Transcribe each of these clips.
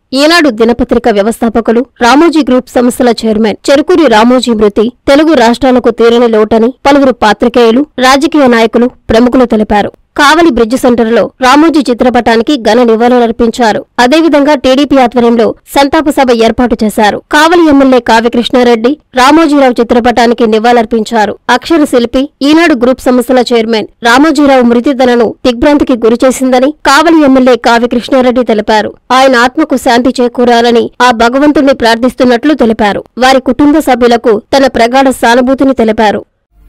ఈనాడు దినపత్రిక వ్యవస్థాపకులు రామోజీ గ్రూప్ సంస్థల చైర్మన్ చెరుకూరి రామోజీ మృతి తెలుగు రాష్ట్రాలకు తీరని లోటని పలువురు పాత్రికేయులు, రాజకీయ నాయకులు, ప్రముఖులు తెలిపారు. కావలి బ్రిడ్జ్ సెంటర్లో రామోజీ చిత్రపటానికి ఘన నివాళులర్పించారు. అదేవిధంగా టీడీపీ ఆధ్వర్యంలో సంతాప సభ ఏర్పాటు చేశారు. కావలి ఎమ్మెల్యే కావ్య కృష్ణారెడ్డి రామోజీరావు చిత్రపటానికి నివాళులర్పించారు. అక్షర శిల్పి ఈనాడు గ్రూప్ సంస్థల చైర్మన్ రామోజీరావు మృతి తనను దిగ్భ్రాంతికి గురిచేసిందని కావలి ఎమ్మెల్యే కావ్య కృష్ణారెడ్డి తెలిపారు. ఆయన ఆత్మకు శాంతి చేకూరాలని ఆ భగవంతుణ్ణి ప్రార్థిస్తున్నట్లు తెలిపారు. వారి కుటుంబ సభ్యులకు తన ప్రగాఢ సానుభూతిని తెలిపారు.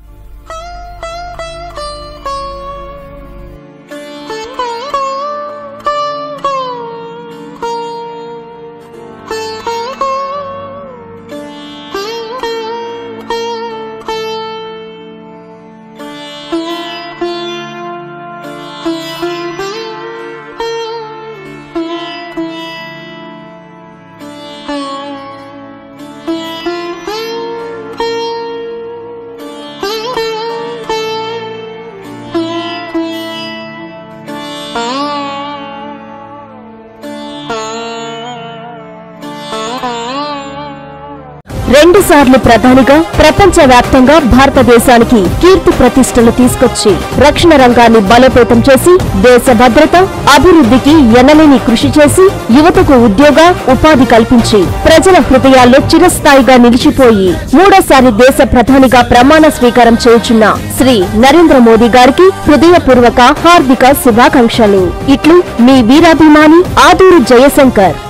రెండుసార్లు ప్రధానిగా ప్రపంచవ్యాప్తంగా భారతదేశానికి కీర్తి ప్రతిష్టలు తీసుకొచ్చి రక్షణ రంగాన్ని బలోపేతం చేసి దేశ భద్రత, అభివృద్ధికి ఎనలేని కృషి చేసి యువతకు ఉద్యోగ, ఉపాధి కల్పించి ప్రజల హృదయాల్లో చిరస్థాయిగా నిలిచిపోయి మూడోసారి దేశ ప్రధానిగా ప్రమాణ స్వీకారం చేయుచున్న శ్రీ నరేంద్ర మోదీ గారికి హృదయపూర్వక హార్దిక శుభాకాంక్షలు. ఇట్లు మీ వీరాభిమాని ఆదూరు జయశంకర్.